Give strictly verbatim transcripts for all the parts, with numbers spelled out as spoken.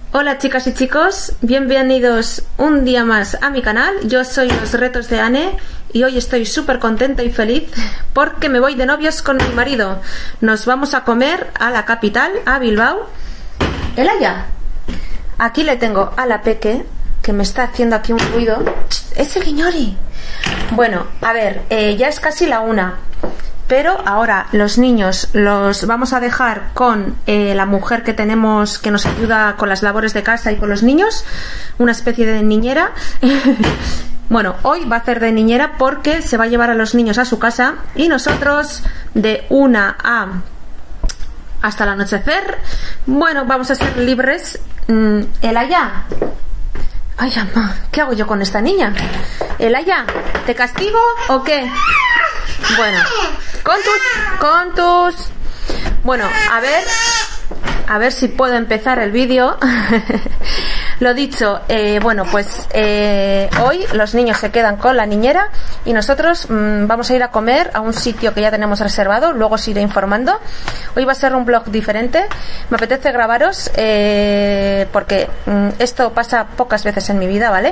Hola chicas y chicos, bienvenidos un día más a mi canal. Yo soy Los Retos de Anne y hoy estoy súper contenta y feliz porque me voy de novios con mi marido. Nos vamos a comer a la capital, a Bilbao. Elaya, aquí le tengo a la peque que me está haciendo aquí un ruido. ¡Ese guiñori! Bueno, a ver, eh, ya es casi la una. Pero ahora los niños los vamos a dejar con eh, la mujer que tenemos que nos ayuda con las labores de casa y con los niños, una especie de niñera. Bueno, hoy va a hacer de niñera porque se va a llevar a los niños a su casa y nosotros de una a hasta el anochecer, bueno, vamos a ser libres. Mm, Elaya, ay, mamá, ¿qué hago yo con esta niña? Elaya, ¿te castigo o qué? Bueno, con tus, con tus... Bueno, a ver, a ver si puedo empezar el vídeo. Lo dicho, eh, bueno, pues eh, hoy los niños se quedan con la niñera y nosotros mmm, vamos a ir a comer a un sitio que ya tenemos reservado, luego os iré informando. Hoy va a ser un vlog diferente, me apetece grabaros eh, porque mmm, esto pasa pocas veces en mi vida, ¿vale?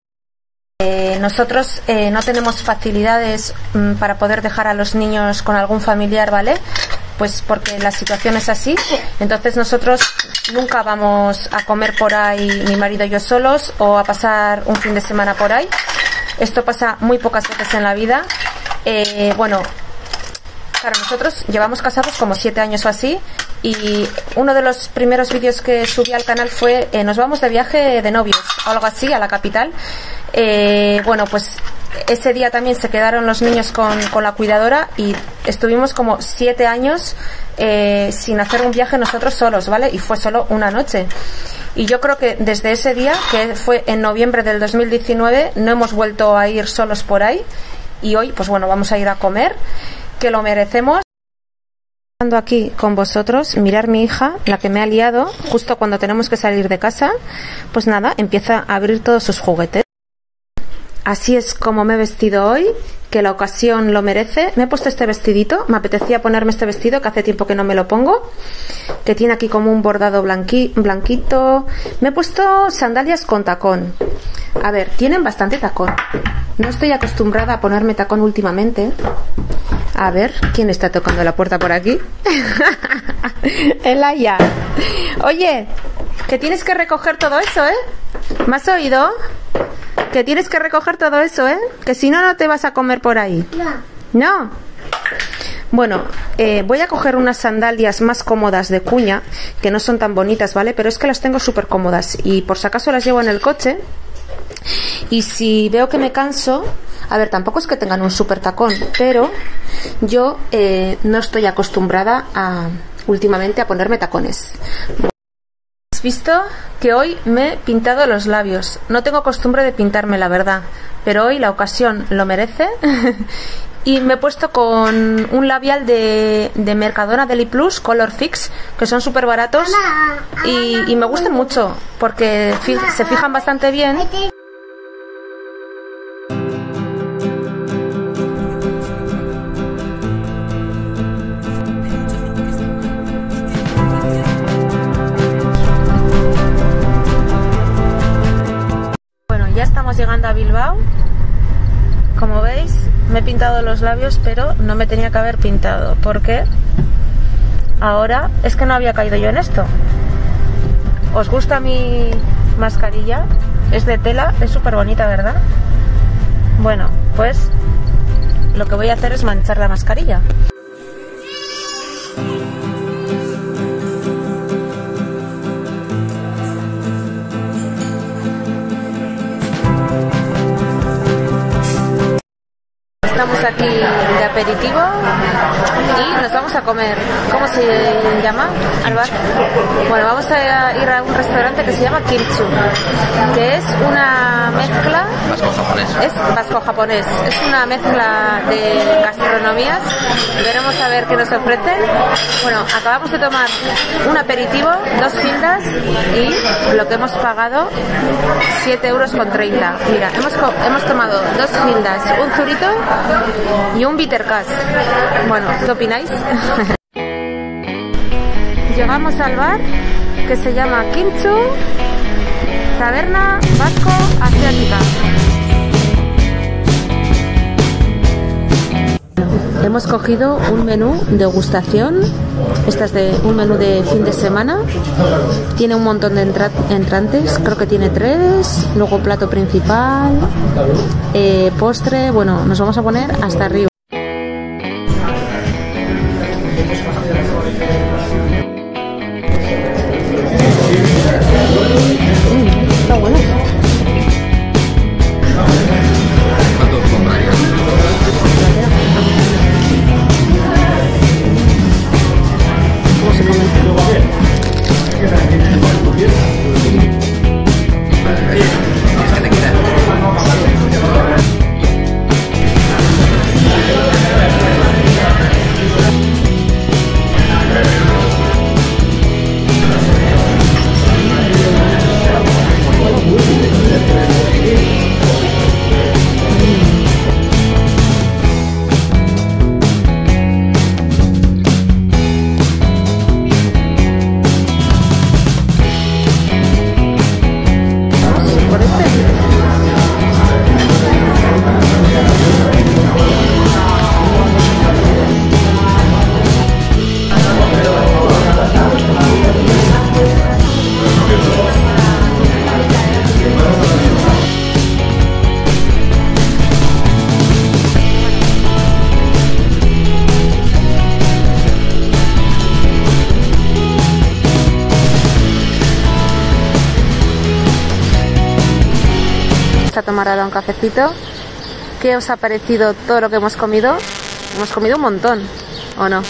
Eh, nosotros eh, no tenemos facilidades mmm, para poder dejar a los niños con algún familiar, ¿vale? Pues porque la situación es así. Entonces nosotros nunca vamos a comer por ahí, mi marido y yo solos, o a pasar un fin de semana por ahí. Esto pasa muy pocas veces en la vida. Eh, bueno, claro, nosotros llevamos casados como siete años o así. Y uno de los primeros vídeos que subí al canal fue eh, nos vamos de viaje de novios, o algo así, a la capital. Eh, bueno, pues ese día también se quedaron los niños con, con la cuidadora y estuvimos como siete años eh, sin hacer un viaje nosotros solos, ¿vale? Y fue solo una noche. Y yo creo que desde ese día, que fue en noviembre del dos mil diecinueve, no hemos vuelto a ir solos por ahí. Y hoy, pues bueno, vamos a ir a comer, que lo merecemos. Aquí con vosotros, mirar mi hija, la que me ha liado justo cuando tenemos que salir de casa. Pues nada, empieza a abrir todos sus juguetes. Así es como me he vestido hoy, que la ocasión lo merece. Me he puesto este vestidito, me apetecía ponerme este vestido que hace tiempo que no me lo pongo, que tiene aquí como un bordado blanqui, blanquito. Me he puesto sandalias con tacón. A ver, tienen bastante tacón. No estoy acostumbrada a ponerme tacón últimamente. A ver, ¿quién está tocando la puerta por aquí? Elaya. Oye, que tienes que recoger todo eso, ¿eh? ¿Me has oído? Que tienes que recoger todo eso, ¿eh? Que si no, no te vas a comer por ahí. No. ¿No? Bueno, eh, voy a coger unas sandalias más cómodas de cuña, que no son tan bonitas, ¿vale? Pero es que las tengo súper cómodas y por si acaso las llevo en el coche. Y si veo que me canso, a ver, tampoco es que tengan un súper tacón, pero yo eh, no estoy acostumbrada a últimamente a ponerme tacones. ¿Has visto que hoy me he pintado los labios? No tengo costumbre de pintarme, la verdad, pero hoy la ocasión lo merece. Y me he puesto con un labial de, de Mercadona Deli Plus, Color Fix, que son súper baratos y, y me gustan mucho porque fi, se fijan bastante bien. Bueno, ya estamos llegando a Bilbao. Como veis, me he pintado los labios, pero no me tenía que haber pintado, porque ahora es que no había caído yo en esto. ¿Os gusta mi mascarilla? Es de tela, es súper bonita, ¿verdad? Bueno, pues lo que voy a hacer es manchar la mascarilla. Estamos aquí de aperitivo y nos vamos a comer. ¿Cómo se llama? Alvar. Bueno, vamos a ir a un restaurante que se llama Kimchu, que es una mezcla vasco-japonés. Es vasco-japonés. Es una mezcla de gastronomías. Veremos a ver qué nos ofrecen. Bueno, acabamos de tomar un aperitivo, dos cintas y lo que hemos pagado siete euros con treinta. Mira, hemos, hemos tomado dos cintas, un zurito y un bittercast. Bueno, ¿qué opináis? Llegamos al bar que se llama Kimchu Taberna Vasco Asiática. Hemos cogido un menú degustación. Esta es de un menú de fin de semana. Tiene un montón de entra entrantes. Creo que tiene tres. Luego plato principal, eh, postre. Bueno, nos vamos a poner hasta arriba. Mm, está bueno. A tomar ahora un cafecito. ¿Qué os ha parecido todo lo que hemos comido? Hemos comido un montón, ¿o no?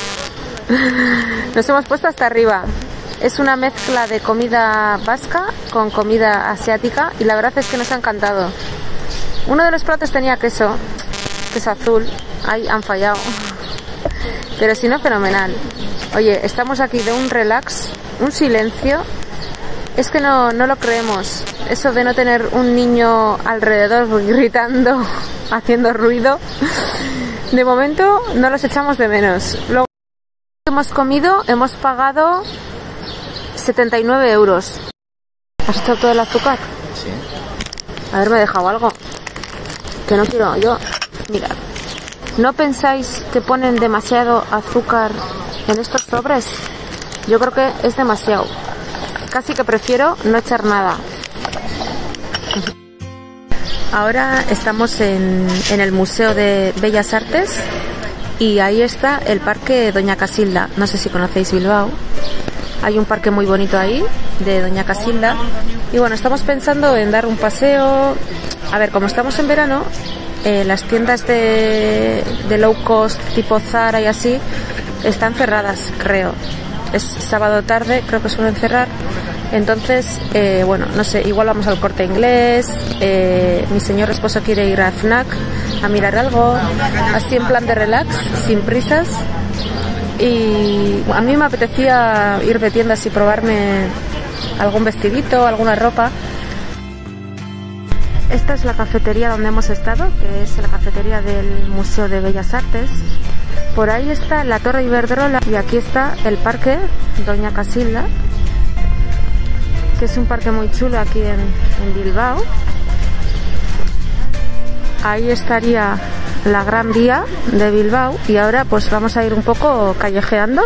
Nos hemos puesto hasta arriba. Es una mezcla de comida vasca con comida asiática y la verdad es que nos ha encantado. Uno de los platos tenía queso, queso azul. Ahí han fallado. Pero si no, fenomenal. Oye, estamos aquí de un relax, un silencio. Es que no, no lo creemos. Eso de no tener un niño alrededor gritando, haciendo ruido. De momento no los echamos de menos. Luego hemos comido, hemos pagado setenta y nueve euros. ¿Has echado todo el azúcar? Sí. Haberme dejado algo. Que no quiero yo. Mirad. ¿No pensáis que ponen demasiado azúcar en estos sobres? Yo creo que es demasiado. Casi que prefiero no echar nada. Ahora estamos en, en el Museo de Bellas Artes y ahí está el Parque Doña Casilda. No sé si conocéis Bilbao. Hay un parque muy bonito ahí de Doña Casilda. Y bueno, estamos pensando en dar un paseo. A ver, como estamos en verano, eh, las tiendas de, de low cost tipo Zara y así están cerradas, creo. Es sábado tarde, creo que suelen cerrar. Entonces, eh, bueno, no sé, igual vamos al Corte Inglés. Eh, mi señor esposo quiere ir a FNAC a mirar algo, así en plan de relax, sin prisas. Y a mí me apetecía ir de tiendas y probarme algún vestidito, alguna ropa. Esta es la cafetería donde hemos estado, que es la cafetería del Museo de Bellas Artes. Por ahí está la Torre Iberdrola y aquí está el Parque Doña Casilda, que es un parque muy chulo aquí en, en Bilbao. Ahí estaría la Gran Vía de Bilbao y ahora pues vamos a ir un poco callejeando.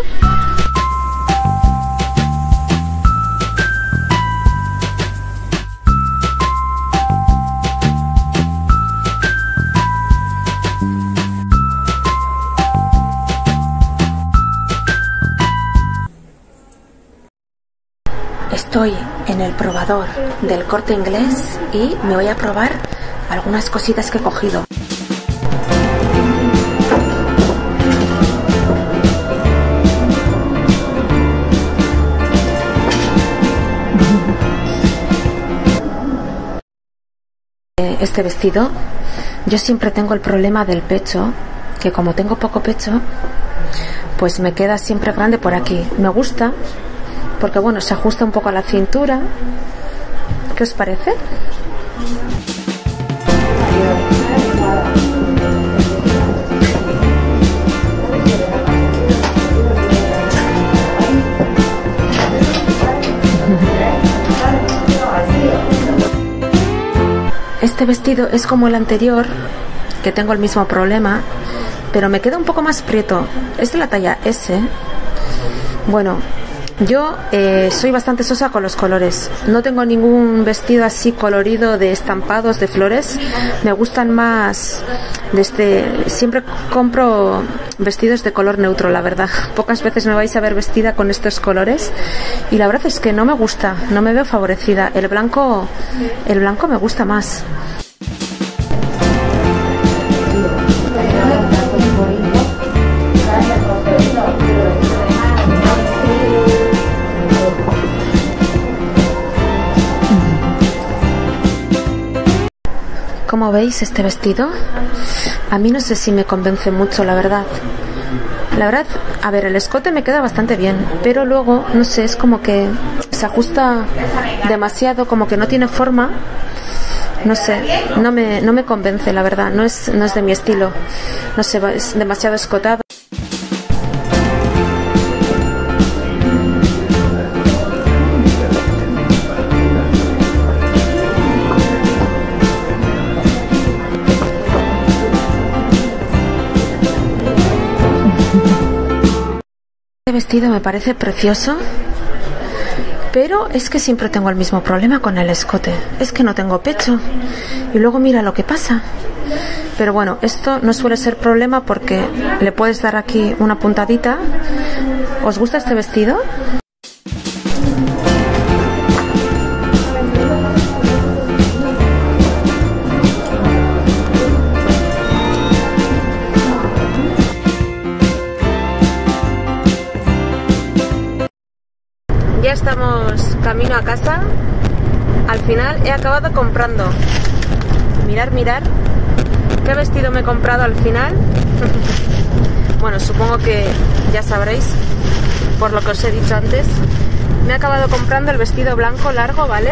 Estoy en el probador del Corte Inglés y me voy a probar algunas cositas que he cogido. Este vestido, yo siempre tengo el problema del pecho, que como tengo poco pecho, pues me queda siempre grande por aquí. Me gusta porque bueno, se ajusta un poco a la cintura. ¿Qué os parece? este vestido es como el anterior, que tengo el mismo problema, pero me queda un poco más prieto. Es de la talla ese. Bueno, yo eh, soy bastante sosa con los colores. No tengo ningún vestido así colorido de estampados, de flores. Me gustan más de este... Siempre compro vestidos de color neutro, la verdad. Pocas veces me vais a ver vestida con estos colores. Y la verdad es que no me gusta, no me veo favorecida. El blanco, el blanco me gusta más. ¿Cómo veis este vestido? A mí no sé si me convence mucho, la verdad. La verdad, a ver, el escote me queda bastante bien, pero luego, no sé, es como que se ajusta demasiado, como que no tiene forma. No sé, no me, no me convence, la verdad. No es, no es de mi estilo. No sé, es demasiado escotado. Este vestido me parece precioso, pero es que siempre tengo el mismo problema con el escote. Es que no tengo pecho y luego mira lo que pasa. Pero bueno, esto no suele ser problema porque le puedes dar aquí una puntadita. ¿Os gusta este vestido? Ya estamos camino a casa. Al final he acabado comprando. Mirar, mirar. ¿Qué vestido me he comprado al final? Bueno, supongo que ya sabréis, por lo que os he dicho antes. Me he acabado comprando el vestido blanco largo, ¿vale?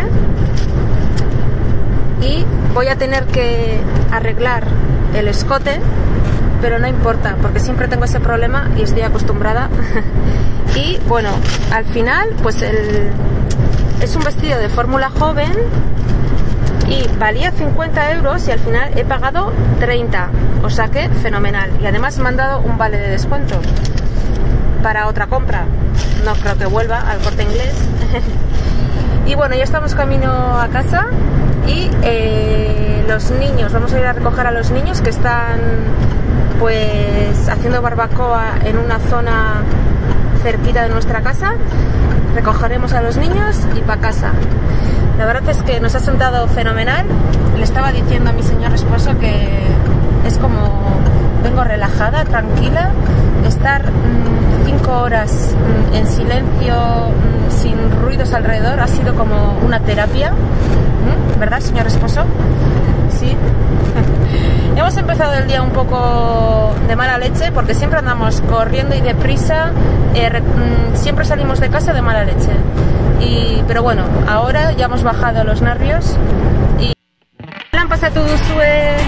Y voy a tener que arreglar el escote, pero no importa, porque siempre tengo ese problema y estoy acostumbrada. Y bueno, al final, pues el, es un vestido de fórmula joven y valía cincuenta euros y al final he pagado treinta, o sea que fenomenal. Y además me han dado un vale de descuento para otra compra. No creo que vuelva al Corte Inglés. Y bueno, ya estamos camino a casa y eh, los niños, vamos a ir a recoger a los niños que están pues haciendo barbacoa en una zona cerquita de nuestra casa. Recogeremos a los niños y para casa. La verdad es que nos ha sentado fenomenal. Le estaba diciendo a mi señor esposo que es como vengo relajada, tranquila. Estar mmm, cinco horas mmm, en silencio, mmm, sin ruidos alrededor, ha sido como una terapia. ¿Mm? ¿Verdad, señor esposo? Sí. Hemos empezado el día un poco de mala leche porque siempre andamos corriendo y deprisa, eh, mmm, siempre salimos de casa de mala leche. Y, pero bueno, ahora ya hemos bajado los nervios y... ¿Qué han pasado tu sue?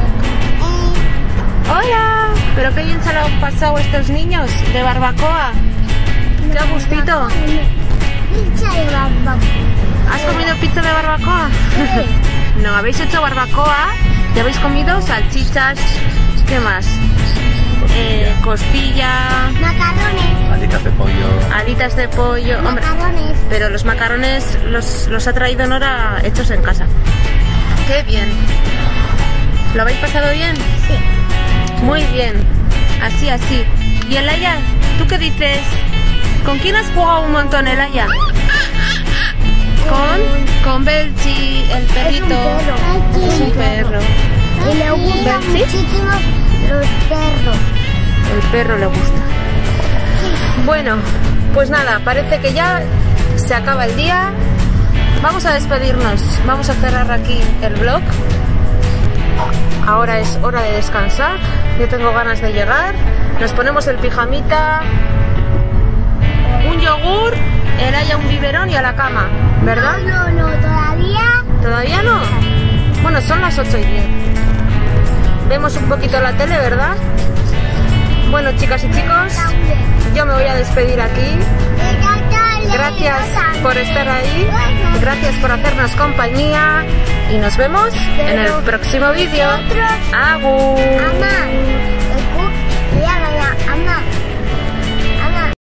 ¡Hola! ¿Pero qué bien se lo han pasado estos niños de barbacoa? ¡Qué a gustito! Pizza de barbacoa. ¿Has comido pizza de barbacoa? Sí. No, habéis hecho barbacoa y habéis comido salchichas, ¿qué más? Eh, costilla, Macarrones. Alitas de pollo. alitas de pollo, hombre, Macarrones. pero los macarrones los, los ha traído Nora hechos en casa. ¡Qué bien! ¿Lo habéis pasado bien? Sí. Muy bien, así, así. ¿Y Elaya? ¿Tú qué dices? ¿Con quién has jugado un montón, Elaya? Con, con Belchi, el perrito. Es un perro. Es un perro. Y le gustan ¿Belchi? muchísimo los perros. El perro le gusta. Bueno, pues nada, parece que ya se acaba el día. Vamos a despedirnos. Vamos a cerrar aquí el vlog. Ahora es hora de descansar. Yo tengo ganas de llegar. Nos ponemos el pijamita, un yogur, Elaya un biberón y a la cama, ¿verdad? No, no, no, todavía. ¿Todavía no? Bueno, son las ocho y diez. Vemos un poquito la tele, ¿verdad? Bueno, chicas y chicos, yo me voy a despedir aquí. Gracias por estar ahí, gracias por hacernos compañía. y nos vemos en el próximo vídeo. ¡Agur! Amar.